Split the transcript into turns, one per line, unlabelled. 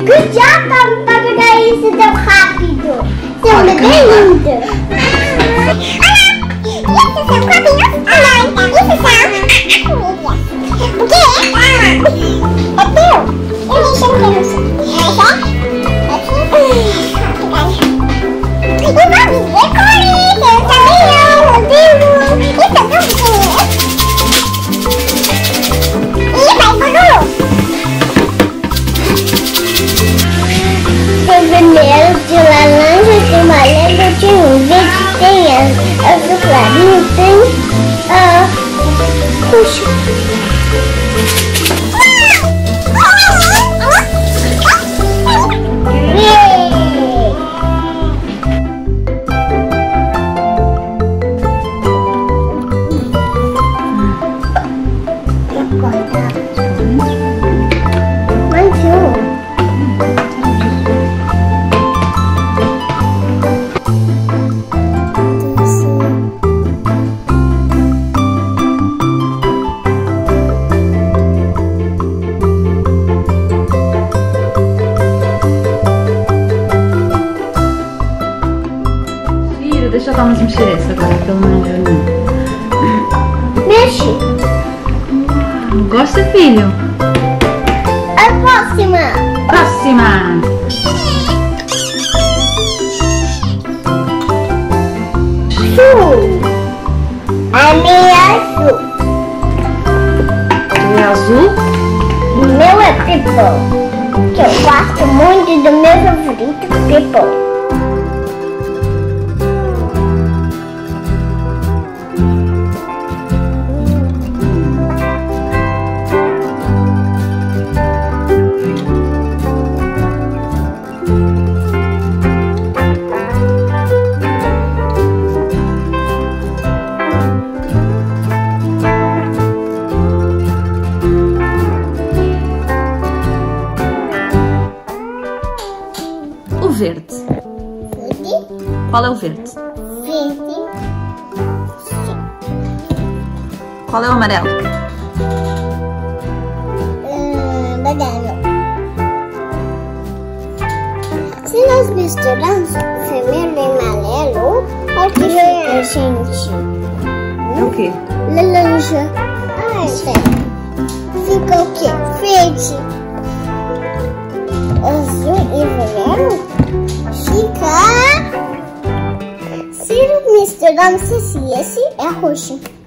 Good job, Tommy, pra pegar isso tão rápido. Você é um bebê lindo. Olha, isso são copinhos. Olha, isso são comidas. O que é? É teu. Eu nem chamo que não sei. E vamos ver cores. Eu também amo, Deus. Isso é tão pequenininho. Ih, vai, Bruno. Tem vermelho, de laranja, de amarelo, de verde, tem azul clarinho, tem puxa.
Deixa eu dar umas mexeriças agora, pelo menos.
Mexe.
Gosta, filho?
A próxima.
Próxima.
Azul. A minha é azul.
Tu é azul?
O meu é purple. Que eu gosto muito do meu favorito, purple.
Verde.
Verde.
Qual é o verde?
Verde.
Qual é o amarelo?
Banana. Se nós misturarmos vermelho e amarelo, olha que fica, gente.
É o quê?
Laranja. Fica o quê? Verde. Azul e vermelho fica. Se misturarmos esse é roxo.